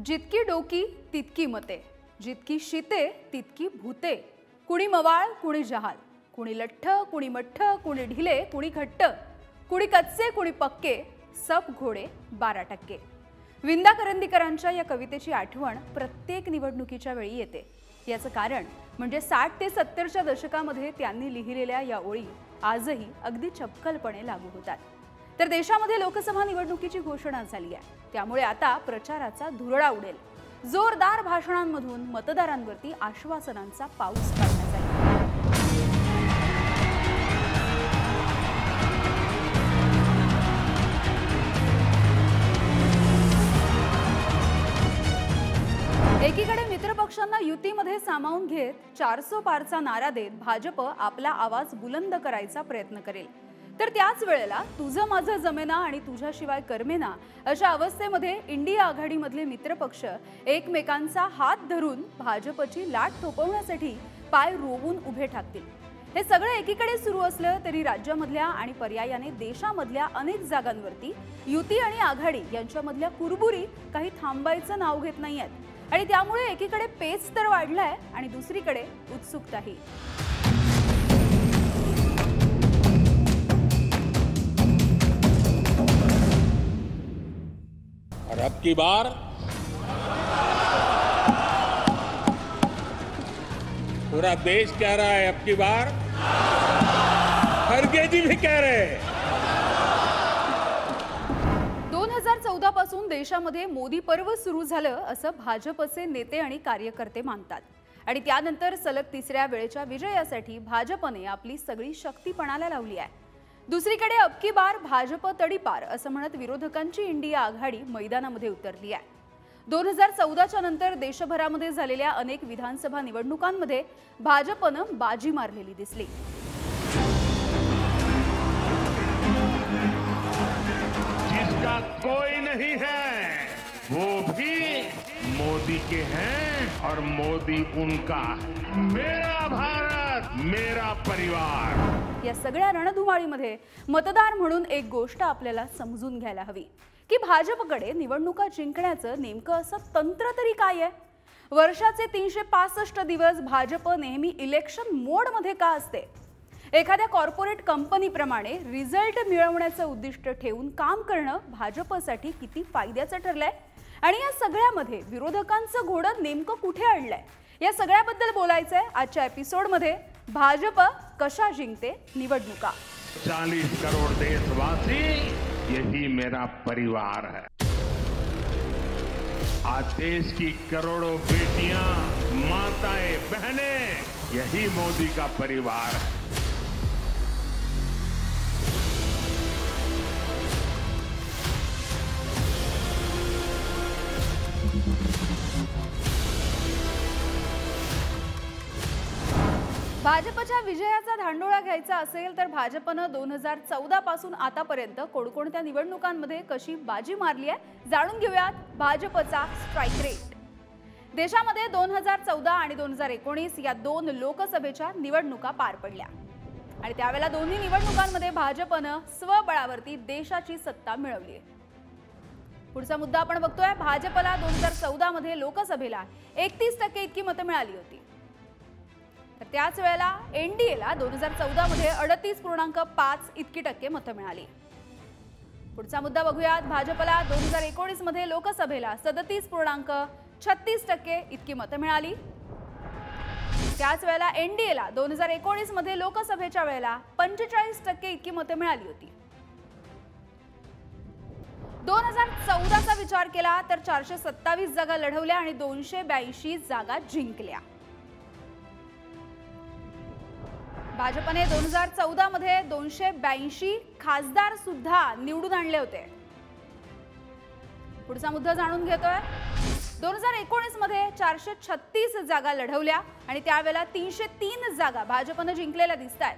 जितकी डोकी तितकी मते, जितकी शिते तितकी भूते। कुणी मवाळ कुणी जहाल, कुणी लठ्ठ कुणी मठ्ठ, कुणी ढिले कुणी घट्ट, कुणी कच्चे कुणी पक्के, सब घोडे 12%। विंदा करंदीकरांच्या या कवितेची आठवण प्रत्येक निवडणुकीच्या वेळी येते। याचं कारण म्हणजे 60 ते 70च्या दशकामध्ये त्यांनी लिहिलेल्या या ओळी आजही अगदी चपखलपणे लागू होतात। तर देशामध्ये लोकसभा निवडणुकीची घोषणा झाली आहे, त्यामुळे आता प्रचाराचा धुरळा उडेल। जोरदार भाषणांमधून मतदारांवरती आश्वासनांचा पाऊस पडण्यात आला। एकीकडे मित्रपक्षांना युतीमध्ये सामावून घेत 400 पारचा नारा देत भाजप आपला आवाज बुलंद करायचा प्रयत्न करेल, तर त्याच वेळेला तुझं माझं जमेना आणि तुझ्याशिवाय करमेना अशा अवस्थेमध्ये इंडिया आघाडीमधले मित्रपक्ष एकमेकांचा हात धरून भाजपची लाट थोपवण्यासाठी पाय रोवून उभे ठाकतील। हे सगळं एकीकडे सुरू असलं तरी राज्यामधल्या आणि पर्यायाने देशामधल्या अनेक जागांवरती युती आणि आघाडी यांच्यामधल्या कुरबुरी काही थांबायचं नाव घेत नाहीयेत आणि त्यामुळे एकीकडे पेच तर वाढलाय आणि दुसरीकडे उत्सुकताही। और अब की बार पूरा देश कह रहा है, अब की बार खड़गे जी भी कह रहे हैं। 2014 पासून देशामध्ये मोदी पर्व सुरू झालं असं भाजपचे नेते आणि कार्यकर्ते मानतात आणि त्यानंतर सलग तिसऱ्या वेळेच्या विजयासाठी भाजपने आपली सगळी शक्ती पणाला लावली आहे। दुसरीकडे अब की बार भाजप तडीपार असं म्हणत विरोधकांची इंडिया आघाडी मैदानामध्ये उतरली आहे। 2014च्या नंतर देशभरामध्ये झालेल्या अनेक विधानसभा निवडणुकांमध्ये भाजपनं बाजी मारलेली दिसली। जिसका कोई नहीं है वो भी मोदी के हैं और मोदी उनका। मेरा भारत मेरा परिवार। या सगळ्या रणधुमाळीमध्ये मतदार म्हणून एक गोष्ट आपल्याला समजून घ्यायला हवी की भाजपकडे निवडणुका जिंकण्याचं नेमकं असं तंत्र तरी काय आहे। वर्षाचे 365 दिवस भाजप नेहमी इलेक्शन मोडमध्ये का असते? एखाद्या कॉर्पोरेट कंपनीप्रमाणे रिझल्ट मिळवण्याचं उद्दिष्ट ठेवून काम करणं भाजपसाठी किती फायद्याचं ठरलंय आणि या सगळ्यामध्ये विरोधकांचं घोडं नेमकं कुठे अडलंय? या सगळ्याबद्दल बोलायचंय आजच्या एपिसोडमध्ये। भाजप कशा जिंकते निवडणुका। 40 करोड़ देशवासी यही मेरा परिवार है। आज देश की करोड़ों बेटियां, माताएं, बहनें, यही मोदी का परिवार है। भाजपच्या विजयाचा धांडोळा घ्यायचा असेल तर भाजपनं 2014 पासून आतापर्यंत कोणकोणत्या निवडणुकांमध्ये कशी बाजी मारली आहे जाणून घेऊयात भाजपचा स्ट्राइक रेट। देशामध्ये 2014 आणि 2019 या 2 लोकसभेच्या निवडणुका पार पडल्या आणि त्यावेळेला दोन्ही निवडणुकांमध्ये भाजपनं स्वबळावरती देशाची सत्ता मिळवली आहे। पुढचा मुद्दा आपण बघतोय। भाजपला 2014 मध्ये लोकसभेला 31% इतकी मतं मिळाली होती, तर त्याच वेळेला एनडीएला 2014 मध्ये 38.5 इतकी टक्के मतं मिळाली। पुढचा मुद्दा बघूयात। भाजपला 2019 मध्ये लोकसभेला 37.36% इतकी मतं मिळाली। त्याच वेळेला एनडीएला 2019 मध्ये लोकसभेच्या वेळेला 45% इतकी मतं मिळाली होती। 2014चा विचार केला तर 427 जागा लढवल्या आणि 282 जागा जिंकल्या। भाजपने 2014 मध्ये 282 खासदार सुद्धा निवडून आणले होते। पुढचा मुद्दा जाणून घेतोय। 2019 मध्ये 436 जागा लढवल्या आणि त्यावेळेला 303 जागा भाजपने जिंकलेल्या दिसतात।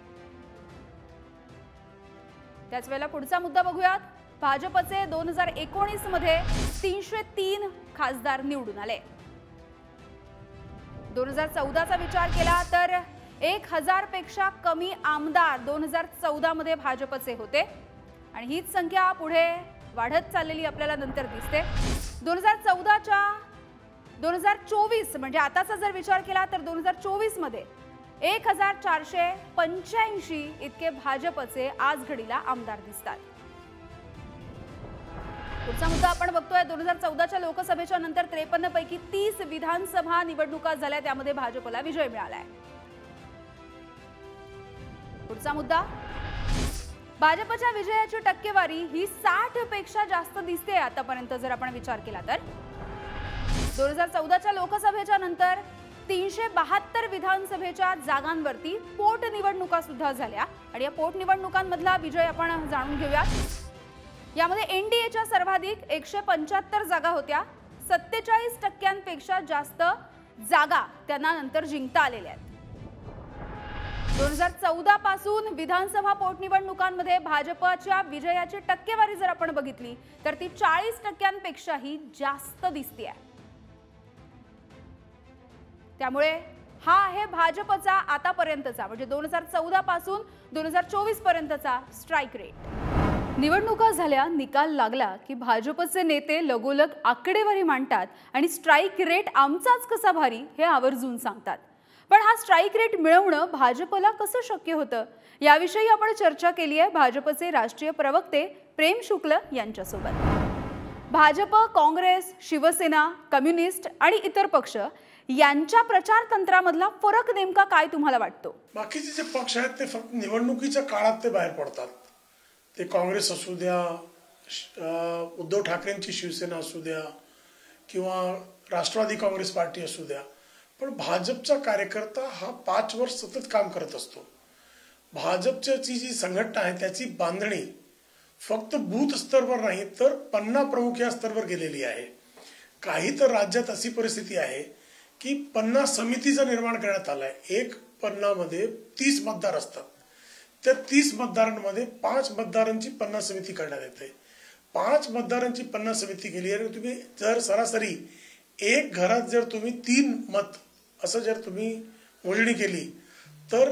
त्याच वेळेला पुढचा मुद्दा बघूयात। भाजपचे 2019 मध्ये 303 खासदार निवडून आले। 2014चा विचार केला तर 1000 पेक्षा कमी आमदार 2014 मध्ये भाजपचे होते आणि हीच संख्या पुढे वाढत चाललेली आपल्याला नंतर दिसते। 2024 म्हणजे आताचा जर विचार केला तर 2024 मध्ये 1485 इतके भाजपचे आज घडीला आमदार दिसतात। पुढचा मुद्दा आपण बघतोय 2014च्या लोकसभेच्या नंतर 53 पैकी 30 विधानसभा निवडणुका झाल्या, त्यामध्ये भाजपला विजय मिळालाय। पुढचा मुद्दा भाजपच्या विजयाची टक्केवारी ही 60 पेक्षा जास्त दिसते आतापर्यंत जर आपण विचार केला तर। 2014च्या लोकसभेच्या नंतर 372 विधानसभेच्या जागांवरती पोटनिवडणुका सुद्धा झाल्या आणि या पोटनिवडणुकांमधला विजय आपण जाणून घेऊया। यामध्ये एनडीएच्या सर्वाधिक 175 जागा होत्या, 47% जास्त जागा त्यांना नंतर जिंकता आलेल्या आहेत। 2014 पासून विधानसभा पोटनिवडणुकांमध्ये भाजपच्या विजयाची टक्केवारी जर आपण बघितली तर ती 40%पेक्षाही जास्त दिसते आहे। त्यामुळे हा आहे भाजपचा आतापर्यंतचा म्हणजे 2014 पासून 2024 पर्यंतचा स्ट्राइक रेट। निवडणुका झाल्या, निकाल लागला की भाजपचे नेते लगोलग आकडेवारी मांडतात आणि स्ट्राइक रेट आमचाच कसा भारी हे आवर्जून सांगतात। पण हा स्ट्राइक रेट मिळवणं भाजपला कसं शक्य होतं याविषयी आपण चर्चा केली आहे भाजपचे राष्ट्रीय प्रवक्ते प्रेम शुक्ल यांच्यासोबत। भाजप, काँग्रेस, शिवसेना, कम्युनिस्ट आणि इतर पक्ष यांच्या प्रचार तंत्रामधला फरक नेमका काय तुम्हाला वाटतो? बाकीचे जे पक्ष आहेत ते फक्त निवडणुकीच्या काळात ते बाहेर पडतात। ते काँग्रेस असू द्या, उद्धव ठाकरेंची शिवसेना असू द्या किंवा राष्ट्रवादी काँग्रेस पार्टी असू द्या, पण भाजपचा कार्यकर्ता हा 5 वर्ष सतत काम करत असतो। भाजपची जी संघटना आहे त्याची बांधणी फक्त बूथ स्तरावर नाही तर पन्ना प्रमुख या स्तरावर गेलेली आहे। काही तर राज्यात अशी परिस्थिती आहे की पन्ना समितीचा निर्माण करण्यात आलाय। एक पन्नामध्ये 30 मतदार असतात, त्या 30 मतदारांमध्ये 5 मतदारांची पन्ना समिती करण्यात येते। 5 मतदारांची पन्ना समिती केली आणि तुम्ही जर सरासरी एक घरात जर तुम्ही 3 मत असं जर तुम्ही मोजणी केली तर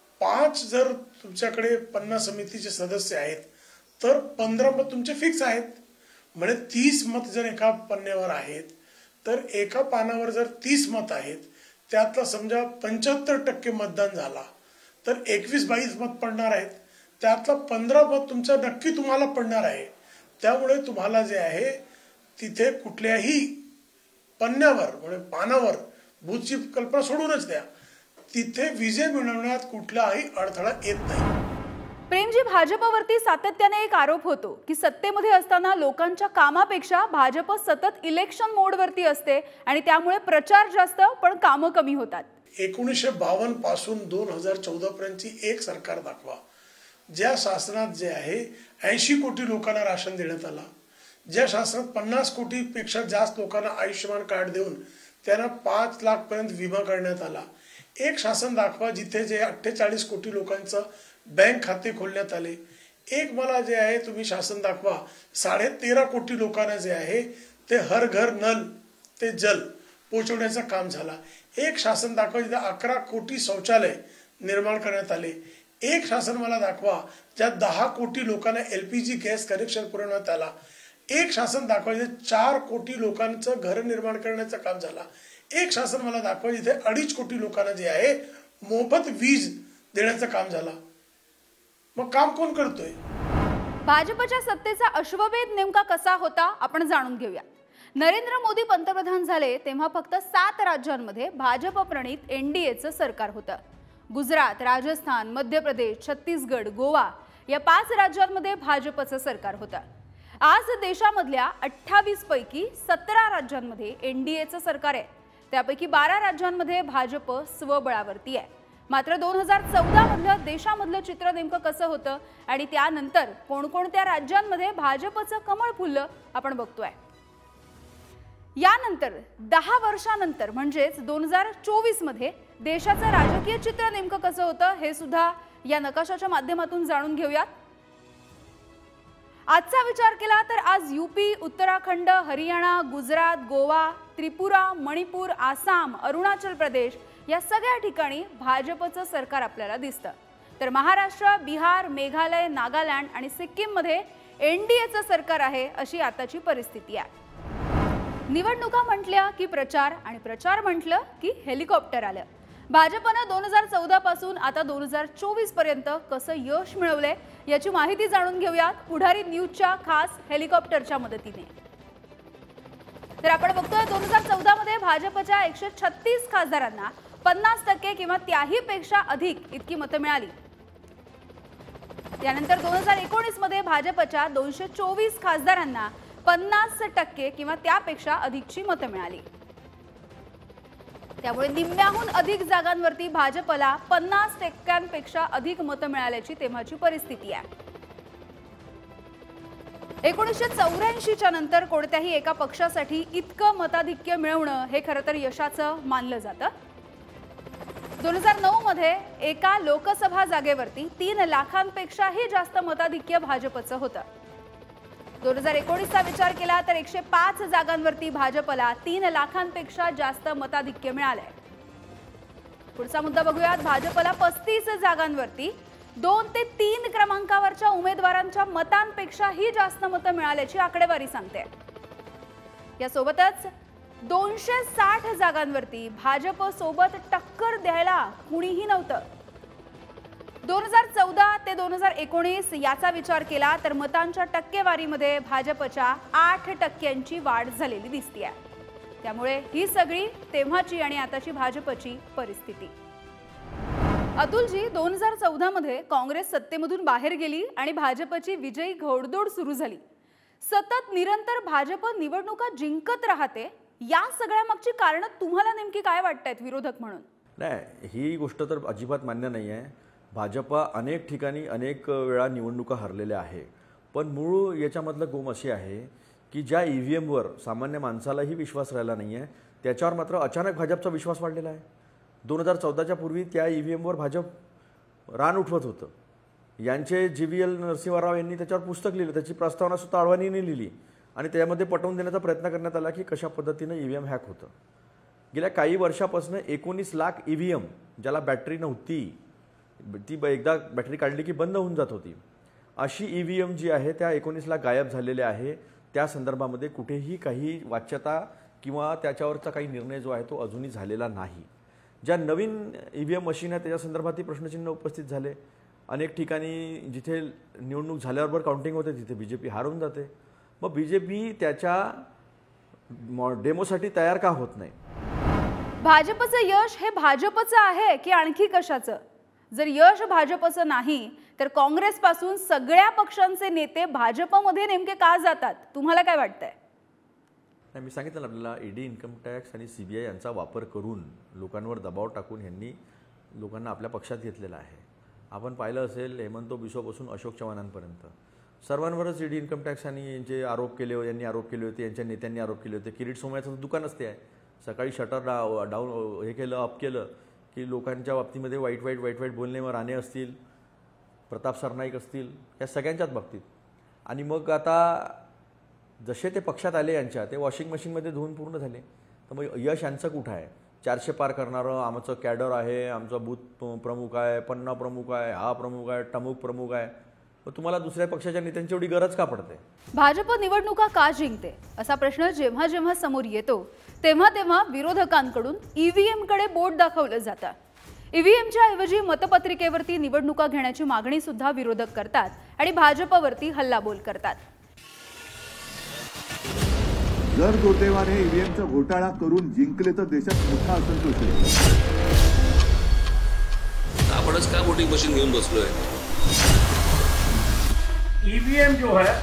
5 जर तुमच्याकडे पन्ना समितीचे सदस्य आहेत तर 15 मत तुमचे फिक्स आहेत। म्हणजे 30 मत जर एका पन्न्यावर आहेत तर एका पानावर जर 30 मत आहेत त्यातला समजा 75% मतदान झाला तर 21-22 मत पडणार आहेत, त्यातला 15 मत तुमचा नक्की तुम्हाला पडणार आहे। त्यामुळे तुम्हाला जे आहे तिथे कुठल्याही पन्न्यावर म्हणजे पानावर बूथची कल्पना सोडूनच द्या, तिथे विजय मिळवण्यात कुठलाही अडथळा येत नाही। प्रेमजी, भाजपवरती सातत्याने एक आरोप होतो की सत्तेमध्ये असताना लोकांच्या कामापेक्षा भाजप सतत इलेक्शन मोडवरती असते आणि त्यामुळे प्रचार जास्त पण कामं कमी होतात। 1952 पासून 2014 पर्यंतची एक सरकार दाखवा ज्या शासनात जे आहे 80 कोटी लोकांना राशन देण्यात आला, ज्या शासनात 50 कोटीपेक्षा जास्त लोकांना आयुष्यमान कार्ड देऊन त्यांना 5 लाख पर्यंत विमा करण्यात आला। एक शासन दाखवा जिथे जे 48 कोटी लोकांचं बँक खाते खोलण्यात आले। एक मला जे आहे तुम्ही शासन दाखवा 13.5 कोटी लोकांना जे आहे ते हर घर नल ते जल पोहोचवण्याचं काम झाला। एक शासन दाखवा जिथे 11 कोटी शौचालय निर्माण करण्यात आले। एक शासन मला दाखवा ज्यात 10 कोटी लोकांना LPG गॅस कनेक्शन पुरवण्यात आला। एक शासन दाखवा जिथे 4 कोटी लोकांचं घर निर्माण करण्याचं काम झाला। एक शासन मला दाखवा जिथे 2.5 कोटी लोकांना जे आहे मोफत वीज देण्याचं काम झालं। मग काम कोण करतोय? भाजपच्या सत्तेचा अश्वमेध नेमका कसा होता आपण जाणून घेऊया। नरेंद्र मोदी पंतप्रधान झाले तेव्हा फक्त 7 राज्यांमध्ये भाजप प्रणित एनडीएचं सरकार होतं। गुजरात, राजस्थान, मध्य प्रदेश, छत्तीसगड, गोवा या 5 राज्यांमध्ये भाजपचं सरकार होतं। आज देशामधल्या 28 पैकी 17 राज्यांमध्ये एनडीएचं सरकार आहे, त्यापैकी 12 राज्यांमध्ये भाजप स्वबळावरती आहे। मात्र 2014 मधलं देशामधलं चित्र नेमकं कसं होतं आणि त्यानंतर कोणकोणत्या राज्यांमध्ये भाजपचं कमळ फुललं आपण बघतोय। यानंतर 10 वर्षांनंतर म्हणजेच 2024 मध्ये देशाचं राजकीय चित्र नेमकं कसं होतं हे सुद्धा या नकाशाच्या माध्यमातून जाणून घेऊयात। आजचा विचार केला तर आज यूपी, उत्तराखंड, हरियाणा, गुजरात, गोवा, त्रिपुरा, मणिपूर, आसाम, अरुणाचल प्रदेश या सगळ्या ठिकाणी भाजपचं सरकार आपल्याला दिसतं। तर महाराष्ट्र, बिहार, मेघालय, नागालँड आणि सिक्कीम मध्ये एनडीएचं सरकार आहे अशी आताची परिस्थिती आहे। निवडणुका म्हटल्या की प्रचार आणि प्रचार म्हटलं की हेलिकॉप्टर आलं. भाजपनं 2014 पासून आता 2024 पर्यंत कसं यश मिळवलंय याची माहिती जाणून घेऊयात पुढारी न्यूजच्या खास हेलिकॉप्टरच्या मदतीने. तर आपण बघतोय 2014 मध्ये भाजपच्या 136 खासदारांना 50% किंवा त्याही पेक्षा अधिक इतकी मतं मिळाली. त्यानंतर 2019 मध्ये भाजपच्या 224 खासदारांना 50% किंवा त्यापेक्षा अधिकची मतं मिळाली. त्यामुळे निम्म्याहून अधिक जागांवरती भाजपला 50% अधिक मतं मिळाल्याची तेव्हाची परिस्थिती आहे. 1984च्या नंतर कोणत्याही एका पक्षासाठी इतकं मताधिक्य मिळवणं हे खरं तर यशाचं मानलं जातं. 2009 मध्ये एका लोकसभा जागेवरती 3 लाखांपेक्षाही जास्त मताधिक्य भाजपचं होतं. 2019चा विचार केला तर 105 जागांवरती भाजपला 3 लाखांपेक्षा जास्त मताधिक्य मिळालंय. पुढचा मुद्दा बघूयात. भाजपला 35 जागांवरती 2 ते 3 क्रमांकावरच्या उमेदवारांच्या मतांपेक्षाही जास्त मतं मिळाल्याची आकडेवारी सांगते. यासोबतच 260 जागांवरती भाजप सोबत टक्कर द्यायला कुणीही नव्हतं. 2014 ते 2019 याचा विचार केला तर मतांच्या टक्केवारीमध्ये भाजपच्या 8% वाढ झालेली दिसते. त्यामुळे ही सगळी तेव्हाची आणि आताची भाजपची परिस्थिती. अतुलजी, 2014 मध्ये काँग्रेस सत्तेमधून बाहेर गेली आणि भाजपची विजयी घोडदौड सुरू झाली. सतत निरंतर भाजप निवडणुका जिंकत राहते. या सगळ्या मागची कारण तुम्हाला नेमकी काय वाटतायत विरोधक म्हणून? नाही, ही गोष्ट तर अजिबात मान्य नाही आहे. भाजप अनेक ठिकाणी अनेक वेळा निवडणुका हरलेल्या आहे. पण मूळ याच्यामधलं गोम अशी आहे की ज्या EVMवर सामान्य माणसालाही विश्वास राहिला नाही आहे त्याच्यावर मात्र अचानक भाजपचा विश्वास वाढलेला आहे. 2014च्या पूर्वी त्या EVMवर भाजप रान उठवत होतं. यांचे GVL नरसिंहराव यांनी त्याच्यावर पुस्तक लिहिलं, त्याची प्रस्तावना सुद्धा अडवाणींनी लिहिली आणि त्यामध्ये पटवून देण्याचा प्रयत्न करण्यात आला की कशा पद्धतीनं EVM हॅक होतं. गेल्या काही वर्षापासून 19 लाख EVM ज्याला बॅटरी नव्हती, ती एकदा बॅटरी काढली की बंद होऊन जात होती, अशी EVM जी आहे त्या 19 लाख गायब झालेल्या आहे. त्या संदर्भामध्ये कुठेही काही वाच्यता किंवा त्याच्यावरचा काही निर्णय जो आहे तो अजूनही झालेला नाही. ज्या नवीन EVM मशीन आहे त्याच्या संदर्भातही प्रश्नचिन्ह उपस्थित झाले. अनेक ठिकाणी जिथे निवडणूक झाल्याबरोबर काउंटिंग होते तिथे BJP हारून जाते. मग BJP त्याच्या डेमोसाठी तयार का होत नाही? भाजपचं यश हे भाजपचं आहे की आणखी कशाचं? जर यश भाजपचं नाही तर काँग्रेस पासून सगळ्या पक्षांचे नेते भाजपमध्ये नेमके का जातात? तुम्हाला काय वाटतंय? नाही, मी सांगितलं आपल्याला ED, इन्कम टॅक्स आणि CBI यांचा वापर करून लोकांवर दबाव टाकून यांनी लोकांना आपल्या पक्षात घेतलेला आहे. आपण पाहिलं असेल हेमंत बिश्वापासून अशोक चव्हाणांपर्यंत सर्वांवरच ED, इन्कम टॅक्स आणि यांचे आरोप केले यांनी आरोप केले होते, यांच्या नेत्यांनी आरोप केले होते. किरीट सोमय्याचं दुकानच ते आहे. सकाळी शटर डाऊन हे केलं, अप केलं की लोकांच्या बाबतीमध्ये वाईट बोलणे, मग राणे असतील, प्रताप सरनाईक असतील, या सगळ्यांच्याच बाबतीत. आणि मग आता जसे ते पक्षात आले यांच्या ते वॉशिंग मशीनमध्ये धुवून पूर्ण झाले. तर मग यश यांचं कुठं आहे? 400 पार करणारं आमचं कॅडर आहे, आमचा बूथ प्रमुख आहे, पन्ना प्रमुख आहे, हा प्रमुख आहे, टमुक प्रमुख आहे. मग तुम्हाला दुसऱ्या पक्षाच्या नेत्यांची एवढी गरज का पडते? भाजप निवडणुका का जिंकते असा प्रश्न जेव्हा जेव्हा समोर येतो तेव्हा तेव्हा विरोधकांकडून EVM कडे बोट दाखवलं जातं. EVMच्या ऐवजी मतपत्रिकेवरती निवडणुका घेण्याची मागणी सुद्धा विरोधक करतात आणि भाजपवरती हल्लाबोल करतात. जर गोटेवार हे EVMचा घोटाळा करून जिंकले तर देशात मोठा असंतोष आहे. आपणच का वोटिंग मशीन घेऊन बसलोय? EVM जो है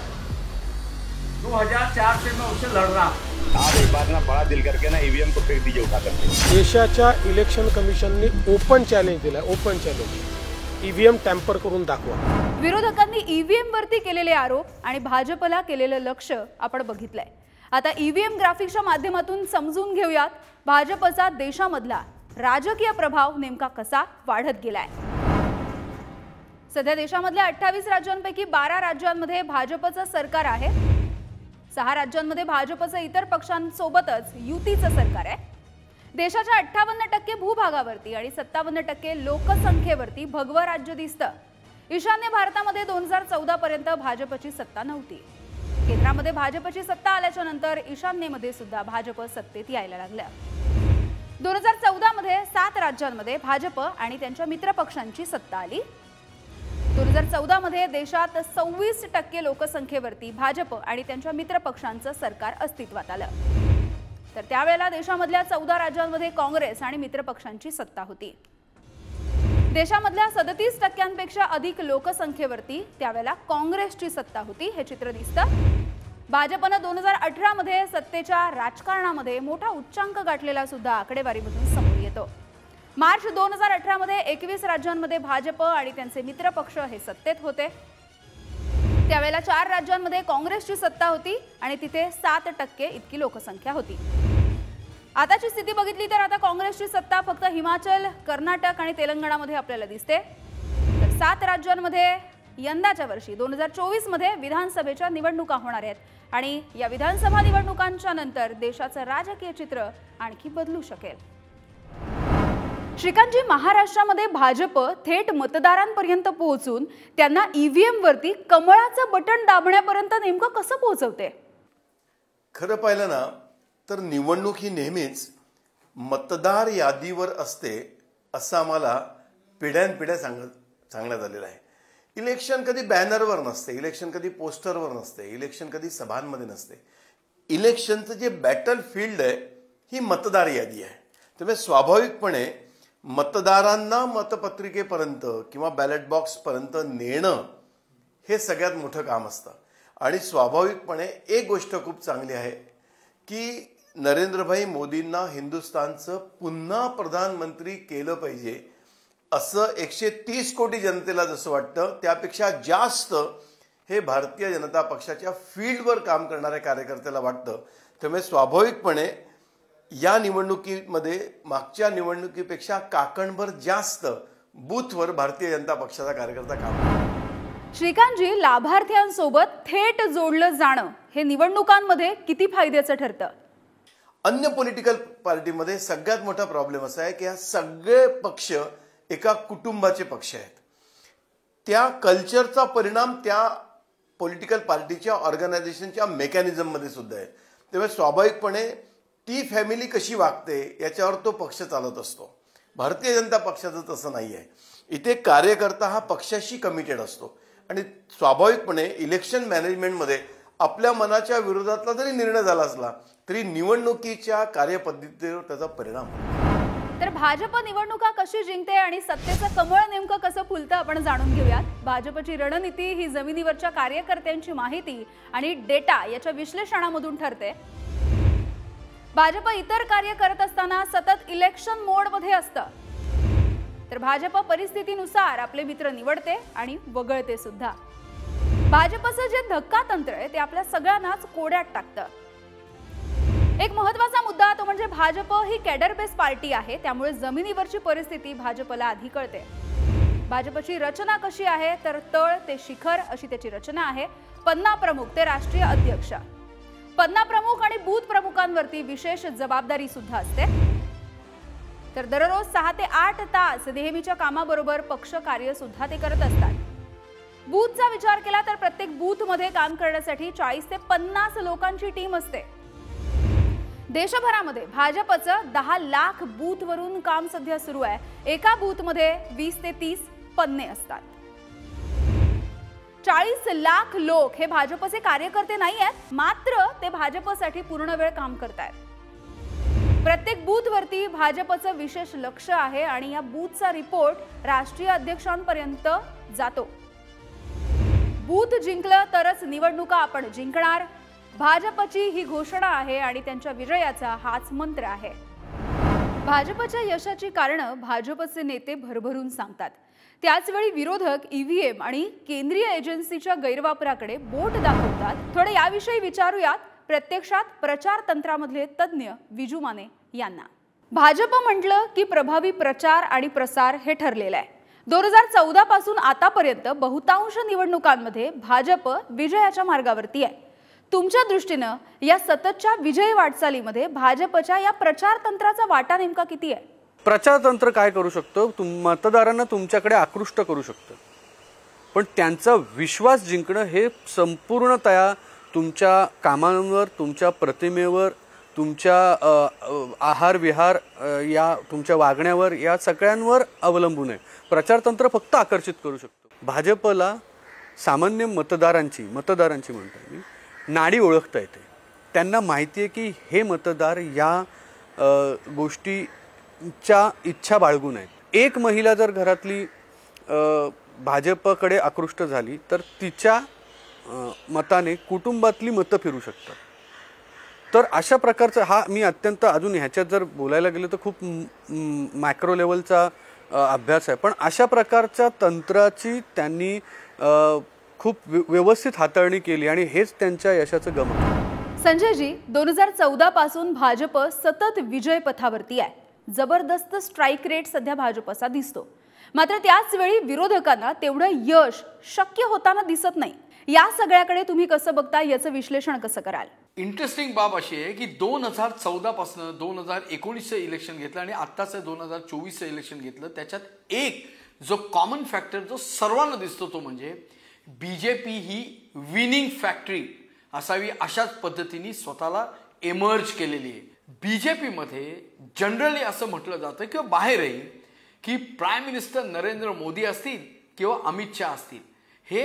2004 से मैं उससे लड़ रहा हूं. आप एक बार ना बड़ा दिल करके ना EVM को फेंक दीजिए उठा करके. देशाच्या इलेक्शन कमिशनने ओपन चॅलेंज दिला, ओपन चॅलेंज EVM टॅम्पर करून दाखवा. विरोधकांनी EVM वरती केलेले आरोप आणि भाजपला केलेलं लक्ष आपण बघितलंय. आता EVM ग्राफिक्सच्या माध्यमातून समजून घेऊयात भाजपचा देशामधला राजकीय प्रभाव नेमका कसा वाढत गेलाय. सध्या देशामधल्या 28 राज्यांपैकी 12 राज्यांमध्ये भाजपचं सरकार आहे. 6 राज्यांमध्ये भाजपचं इतर पक्षांसोबतच युतीचं सरकार आहे. देशाच्या 58% भूभागावरती आणि 57% लोकसंख्येवरती भगवं राज्य दिसतं. ईशान्य भारतामध्ये 2014 पर्यंत भाजपची सत्ता नव्हती. केंद्रामध्ये भाजपची सत्ता आल्याच्या नंतर ईशान्येमध्ये सुद्धा भाजप सत्तेत यायला लागलं. 2014 मध्ये 7 राज्यांमध्ये भाजप आणि त्यांच्या मित्रपक्षांची सत्ता आली. 2014 मध्ये देशात 26% लोकसंख्येवरती भाजप आणि त्यांच्या मित्रपक्षांचं सरकार अस्तित्वात आलं. तर त्यावेळेला देशामधल्या 14 राज्यांमध्ये काँग्रेस आणि मित्रपक्षांची सत्ता होती. देशामधल्या 37% अधिक लोकसंख्येवरती त्यावेळेला काँग्रेसची सत्ता होती. हे चित्र दिसतं. भाजपनं 2018 मध्ये सत्तेच्या राजकारणामध्ये मोठा उच्चांक गाठलेला सुद्धा आकडेवारीमधून समोर येतो. मार्च 2018 मध्ये 21 राज्यांमध्ये भाजप आणि त्यांचे मित्रपक्ष हे सत्तेत होते. त्यावेळेला 4 राज्यांमध्ये काँग्रेसची सत्ता होती आणि तिथे 7% इतकी लोकसंख्या होती. आताची स्थिती बघितली तर आता काँग्रेसची सत्ता फक्त हिमाचल, कर्नाटक आणि तेलंगणामध्ये आपल्याला दिसते. तर 7 राज्यांमध्ये यंदाच्या वर्षी 2024 मध्ये विधानसभेच्या निवडणुका होणार आहेत आणि या विधानसभा निवडणुकांच्या नंतर देशाचं राजकीय चित्र आणखी बदलू शकेल. श्रीकांतजी, महाराष्ट्रामध्ये भाजप थेट मतदारांपर्यंत पोहोचून त्यांना ईव्हीएम वरती कमळाचं बटन दाबण्यापर्यंत नेमकं कसं पोहोचवते? खरं पाहिलं ना तर निवडणूक ही नेहमीच मतदार यादीवर असते असं आम्हाला पिढ्यानपिढ्या सांगण्यात आलेलं आहे. इलेक्शन कधी बॅनरवर नसते, इलेक्शन कधी पोस्टरवर नसते, इलेक्शन कधी सभांमध्ये नसते. इलेक्शनचं जे बॅटल फील्ड आहे ही मतदार यादी आहे. त्यामुळे स्वाभाविकपणे मतदारांना मतपत्रिकेपर्यंत किंवा बॅलेट बॉक्सपर्यंत नेणं हे सगळ्यात मोठं काम असतं. आणि स्वाभाविकपणे एक गोष्ट खूप चांगली आहे की नरेंद्रभाई मोदींना हिंदुस्थानचं पुन्हा प्रधानमंत्री केलं पाहिजे असं 130 कोटी जनतेला जसं वाटतं त्यापेक्षा जास्त हे भारतीय जनता पक्षाच्या फील्डवर काम करणाऱ्या कार्यकर्त्याला वाटतं. त्यामुळे स्वाभाविकपणे या निवडणुकीमध्ये मागच्या निवडणुकीपेक्षा काकणभर जास्त बूथवर भारतीय जनता पक्षाचा कार्यकर्ता काम करतो. श्रीकांतजी, लाभार्थ्यांसोबत थेट जोडलं जाणं हे निवडणुकांमध्ये किती फायद्याचं ठरतं? अन्य पॉलिटिकल पार्टीमध्ये सगळ्यात मोठा प्रॉब्लेम असा आहे की हा सगळे पक्ष एका कुटुंबाचे पक्ष आहेत. त्या कल्चरचा परिणाम त्या पॉलिटिकल पार्टीच्या ऑर्गनायझेशनच्या मेकॅनिझममध्ये सुद्धा आहे. त्यामुळे स्वाभाविकपणे ती फॅमिली कशी वागते याच्यावर तो पक्ष चालत असतो. भारतीय जनता पक्षाचं तसं नाही आहे. इथे कार्यकर्ता हा पक्षाशी कमिटेड असतो आणि स्वाभाविकपणे इलेक्शन मॅनेजमेंटमध्ये आपल्या मनाच्या विरोधातला जरी निर्णय झाला असला तरी निवडणुकीच्या कार्यपद्धतीवर त्याचा परिणाम होतो. तर भाजप निवडणुका कशी जिंकते आणि सत्तेचं कमळ नेमकं कसं फुलतं आपण जाणून घेऊयात. भाजपची रणनीती ही जमिनीवरच्या कार्यकर्त्यांची माहिती आणि डेटा याच्या विश्लेषणामधून ठरते. भाजप इतर कार्य करत असताना सतत इलेक्शन मोडमध्ये असतं. तर भाजप परिस्थितीनुसार आपले मित्र निवडते आणि वगळते सुद्धा. भाजपचं जे धक्का तंत्र आहे ते आपल्या सगळ्यांनाच कोड्यात टाकतं. एक महत्त्वाचा मुद्दा तो म्हणजे भाजप ही कॅडर बेस पार्टी आहे. त्यामुळे जमिनीवरची परिस्थिती भाजपला आधी कळते. भाजपची रचना कशी आहे तर तळ ते शिखर अशी त्याची रचना आहे. पन्ना प्रमुख ते राष्ट्रीय अध्यक्ष, पन्ना प्रमुख आणि बूथ प्रमुखांवरती विशेष जबाबदारी सुद्धा असते. तर दररोज 6 ते 8 तास नेहमीच्या कामाबरोबर पक्ष कार्य सुद्धा ते करत असतात. बूथचा विचार केला तर प्रत्येक बूथमध्ये काम करण्यासाठी 40 ते 50 लोकांची टीम असते. देशभरामध्ये भाजपचं 10 लाख बूथवरून काम सध्या सुरू आहे. एका बूथमध्ये 20 ते 30 पन्ने असतात. 40 लाख लोक हे भाजपचे कार्यकर्ते नाही आहेत, मात्र ते भाजपसाठी पूर्ण वेळ काम करतायत. प्रत्येक बूथवरती भाजपचं विशेष लक्ष आहे आणि या बूथचा रिपोर्ट राष्ट्रीय अध्यक्षांपर्यंत जातो. बूथ जिंकलं तरच निवडणुका आपण जिंकणार, भाजपची ही घोषणा आहे आणि त्यांच्या विजयाचा हाच मंत्र आहे. भाजपच्या यशाची कारणं भाजपचे नेते भरभरून सांगतात. त्याचवेळी विरोधक ईव्हीएम आणि केंद्रीय एजन्सीच्या गैरवापराकडे बोट दाखवतात. थोडे याविषयी विचारूयात प्रत्यक्षात प्रचार तंत्रामधले तज्ञ विजू माने यांना. भाजप म्हटलं की प्रभावी प्रचार आणि प्रसार हे ठरलेलं आहे. 2014 पासून आतापर्यंत बहुतांश निवडणुकांमध्ये भाजप विजयाच्या मार्गावरती आहे. तुमच्या दृष्टीनं या सततच्या विजय वाटचालीमध्ये भाजपच्या या प्रचार तंत्राचा वाटा नेमका किती आहे? प्रचार तंत्र काय करू शकतो? मतदारांना तुमच्याकडे आकृष्ट करू शकतं, पण त्यांचा विश्वास जिंकणं हे संपूर्णतः तुमच्या कामांवर, तुमच्या प्रतिमेवर, तुमच्या आहार विहार, या तुमच्या वागण्यावर, या सगळ्यांवर अवलंबून आहे. प्रचारतंत्र फक्त आकर्षित करू शकतो. भाजपला सामान्य मतदारांची म्हणतो मी नाडी ओळखता येते. त्यांना माहिती आहे की हे मतदार या गोष्टीच्या इच्छा बाळगून आहेत. एक महिला जर घरातली भाजपकडे आकृष्ट झाली तर तिच्या मताने कुटुंबातली मतं फिरू शकतात. तर अशा प्रकारचा हा मी अत्यंत अजून ह्याच्यात जर बोलायला गेलं तर खूप मॅक्रो लेवलचा अभ्यास आहे, पण अशा प्रकारच्या तंत्राची त्यांनी खूप व्यवस्थित हाताळणी केली आणि हेच त्यांच्या यशाचं गमक आहे. संजयजी, 2014 पासून भाजप सतत विजय पथावरती आहे. जबरदस्त स्ट्राईक रेट सध्या भाजपचा दिसतो. मात्र त्याच वेळी विरोधकांना तेवढं यश शक्य होताना दिसत नाही. या सगळ्याकडे तुम्ही कसं बघता, याचं विश्लेषण कसं कराल? इंटरेस्टिंग बाब अशी आहे की 2014 पासून 2019चं इलेक्शन घेतलं आणि आत्ताचं 2024चं इलेक्शन घेतलं, त्याच्यात एक जो कॉमन फॅक्टर जो सर्वांना दिसतो तो म्हणजे बीजेपी ही विनिंग फॅक्टरी असावी अशाच पद्धतीने स्वतःला एमर्ज केलेली आहे. बीजेपीमध्ये जनरली असं म्हटलं जातं किंवा बाहेरही की प्राईम मिनिस्टर नरेंद्र मोदी असतील किंवा अमित शहा असतील, हे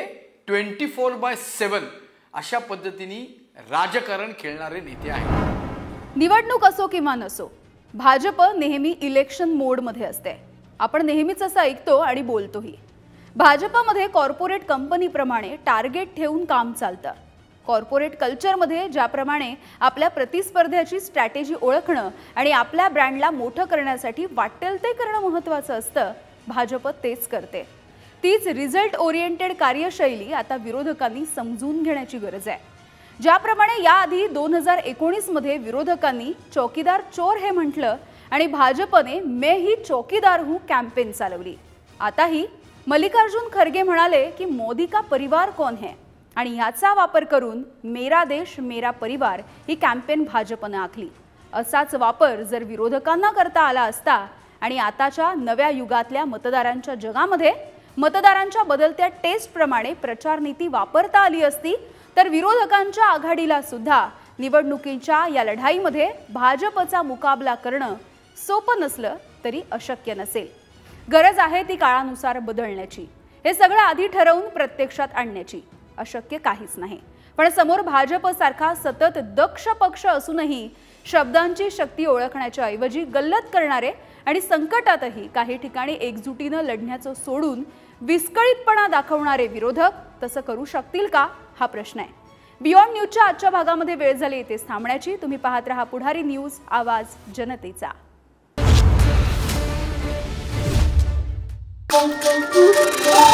24/7 अशा पद्धतीने राजकारण खेळणारे नेते आहेत. निवडणूक असो किंवा नसो, भाजप नेहमी इलेक्शन मोडमध्ये असते. आपण नेहमीच असं ऐकतो आणि बोलतोही. भाजपमध्ये कॉर्पोरेट कंपनीप्रमाणे टार्गेट ठेवून काम चालतं. कॉर्पोरेट कल्चरमध्ये ज्याप्रमाणे आपल्या प्रतिस्पर्ध्याची स्ट्रॅटेजी ओळखणं आणि आपल्या ब्रँडला मोठं करण्यासाठी वाटेल ते करणं महत्त्वाचं असतं, भाजप तेच करते. तीच रिझल्ट ओरिएंटेड कार्यशैली आता विरोधकांनी समजून घेण्याची गरज आहे. ज्याप्रमाणे याआधी 2019 मध्ये विरोधकांनी चौकीदार चोर हे म्हटलं आणि भाजपने मैं ही चौकीदार हूं कॅम्पेन चालवली. आताही मल्लिकार्जुन खरगे म्हणाले की मोदी का परिवार कौन है आणि याचा वापर करून मेरा देश मेरा परिवार ही कॅम्पेन भाजपने आखली. असाच वापर जर विरोधकांना करता आला असता आणि आताच्या नव्या युगातल्या मतदारांच्या जगामध्ये मतदारांच्या बदलत्या टेस्टप्रमाणे प्रचार नीती वापरता आली असती तर विरोधकांच्या आघाडीला सुद्धा निवडणुकीच्या या लढाईमध्ये भाजपचा मुकाबला करणं सोपं नसलं तरी अशक्य नसेल. गरज आहे ती काळानुसार बदलण्याची. हे सगळं आधी ठरवून प्रत्यक्षात आणण्याची. अशक्य काहीच नाही. पण समोर भाजप सारखा सतत दक्ष पक्ष असूनही शब्दांची शक्ती ओळखण्याच्या ऐवजी गल्लत करणारे आणि संकटातही काही ठिकाणी एकजुटीनं लढण्याचं सोडून विस्कळीतपणा दाखवणारे विरोधक तसं करू शकतील का, हा प्रश्न आहे. बियॉन्ड न्यूजच्या आजच्या भागामध्ये वेळ झाली इथेच थांबण्याची. तुम्ही पाहत रहा पुढारी न्यूज, आवाज जनतेचा. Thank you.